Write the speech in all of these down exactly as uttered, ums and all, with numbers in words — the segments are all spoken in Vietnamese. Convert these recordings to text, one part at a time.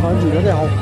可以嗰啲好。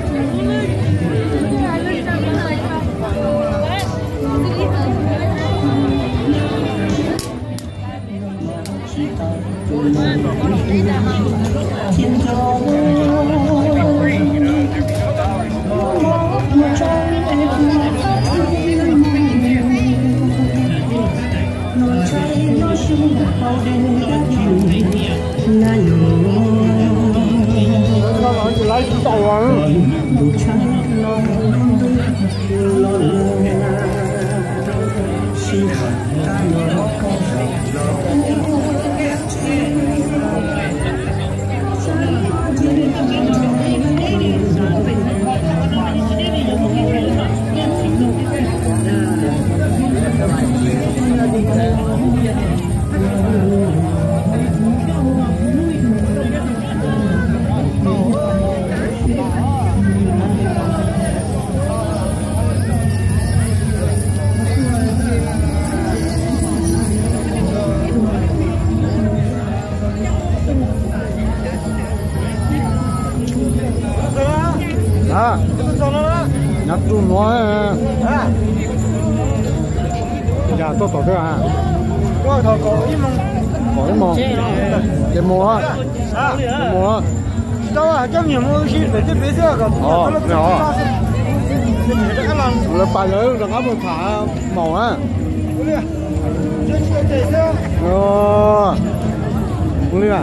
来知道啊！nhặt tu nói à giờ tôi tổ chức à có thằng có im mong có im mong cái mua cái mua đâu à trong nhiều mua gì phải tiếp bây giờ cả ờ nhỏ là bài lớn là có một thả màu á ờ không đi à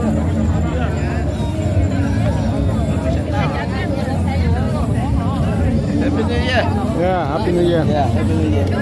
Happy New Year. Yeah, Happy New Year. Yeah, Happy New Year.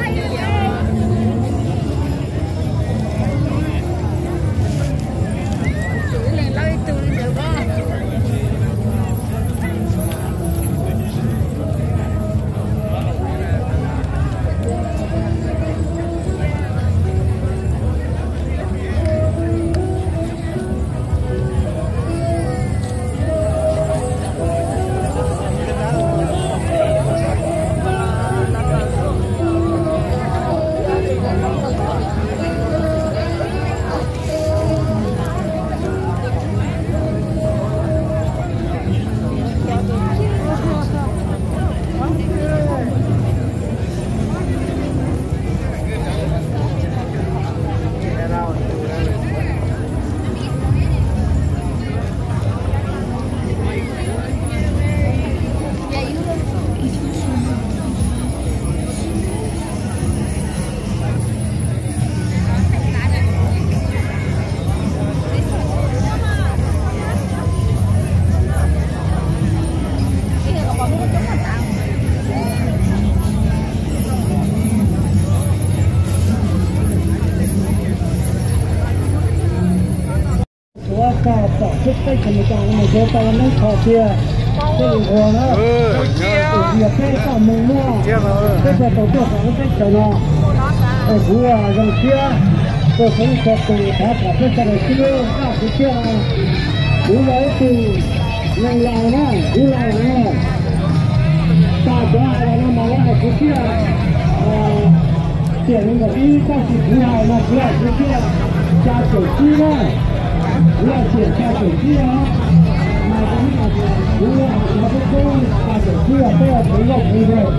Trước đây thì mình chọn một số tàu nó thọ kia, cái đường hồ nó, việc cái tàu mùng mua, cái giờ tàu kia nó cái chợ nó, ở khu à dòng kia, tôi cũng có từ tháp cả cái chợ kia, các cái kia, cú lấy từ lần nào nữa, cú lấy nữa, ta cho ai nó mà lại cái kia, tiền nó đi các cái cú nào nó cứ lại cái kia, cha tổ chi đó. Hãy subscribe cho kênh Ghiền Mì Gõ để không bỏ lỡ những video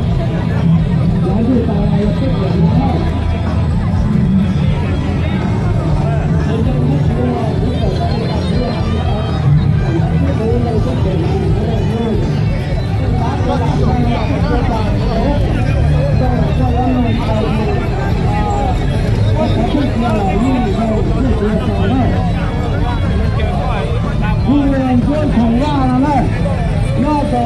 Hãy subscribe cho kênh Ghiền Mì Gõ để không bỏ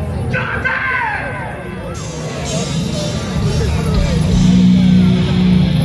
lỡ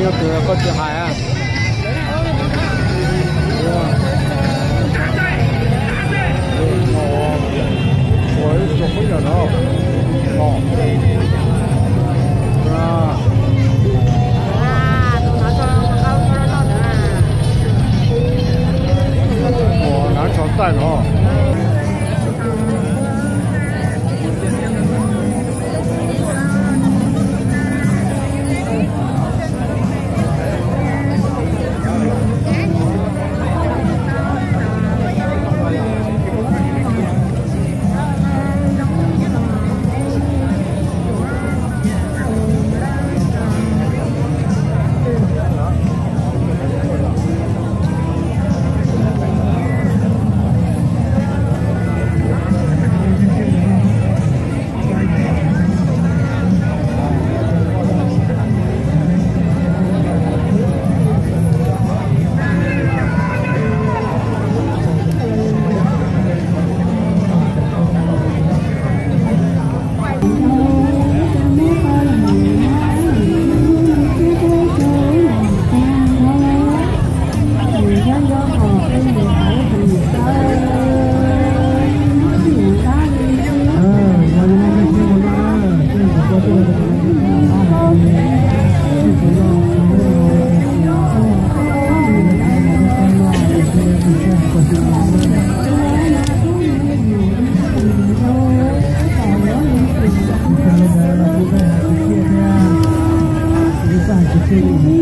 要给个几海啊？我是做会员的哦，是吧？哦，南朝站哦。 Thank you.